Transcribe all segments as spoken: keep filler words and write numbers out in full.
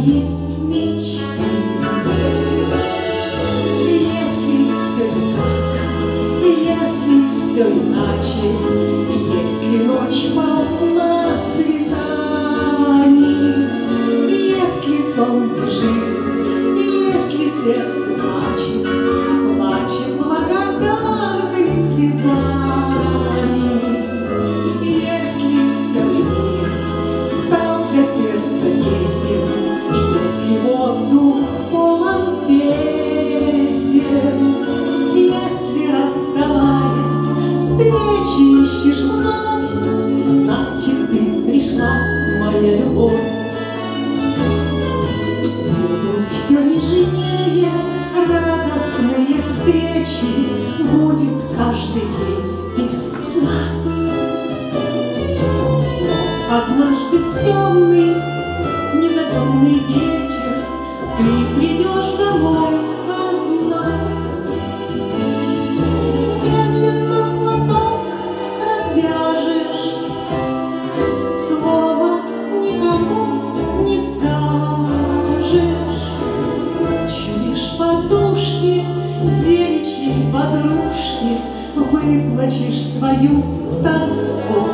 свои мечты. Если все не так, если все иначе, если ночь полна цветаний, если сон бежит, если сердце плачет, плачет благодарными слезами, если целый мир стал для сердца тесен, если воздух полон песен, если, расставаясь, встречи ищешь вновь, значит, ты пришла, моя любовь. Будут все нежнее радостные встречи, будет каждый день весна. Однажды в темный, незаконный вечер ты придешь домой одна. Медленно платок развяжешь, слова никому не скажешь. Ночью лишь подушки девичьей подружки выплачешь свою тоску.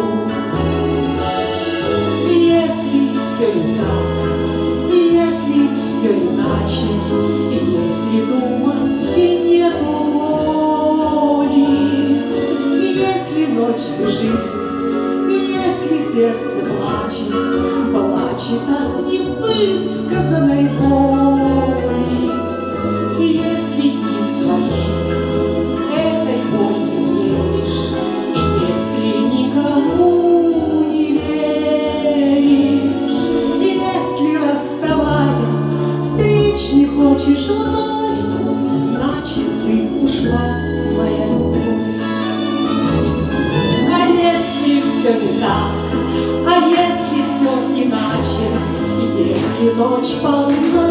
Если все не так, если все иначе, если думать нету воли, если ночь бежит, если сердце плачет, плачет от невысказанной боли, если и своей этой болью веришь, если никому не веришь, если, расставаясь, встреч не хочешь вновь, значит, ты ушла, моя любовь. А если все не так, а если все иначе, если ночь полна